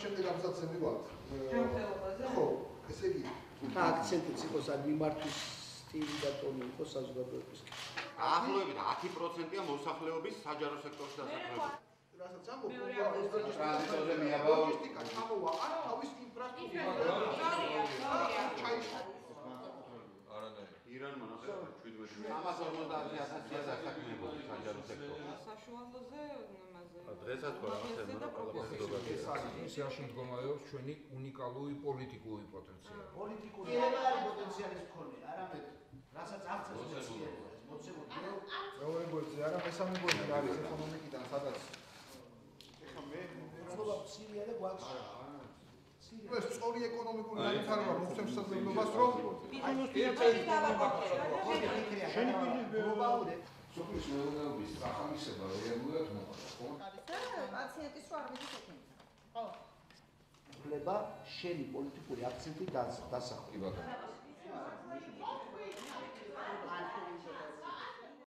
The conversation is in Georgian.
შემდეგ აღზარდზე მივარ. ჯანმრთელობაზე? ხო, ესე იგი. აქცენტიც იყოს ან მიმართვის სტილი და ტონი იყოს საზოგადოების. დაახლოებით 10%-ია მოსახლეობის საჯარო სექტორში დასაქმებული. რასაც ამბობ, ტრანზიტოზე მიაბაო. ლოგისტიკა ჩამოვა, არა თავის ინფრასტრუქტურა. ირანმა ნახე 17 350,000-ია დასაქმებული საჯარო სექტორში. საშუალოზე იმაზე. დღესაც ხო რაღაცა ყველაფერი ისეაში მდგომარეობს ჩვენი უნიკალური პოლიტიკური პოტენციალი. პოლიტიკური პოტენციალის მქონე, არამედ რასაც აღწევს მეცნიერება, მოცემული. მეორე გვერდზე არა, მესამე გვერდზე არის ეკონომიკიდან, სადაც ეხა მე ცოტა მცირეა და გვაქვს. ეს სწორი ეკონომიკური განვითარება მოგვცემს საზრდოობას, რომ შენი გლობალური სოფლის მეურნეობის სახალისება რეალურად მოხდა, ხო? პაციენტის რო არ მიდის ეკენთა. ხო. ვლება შენი პოლიტიკური აქცენტი დასახვა. კი ბატონო.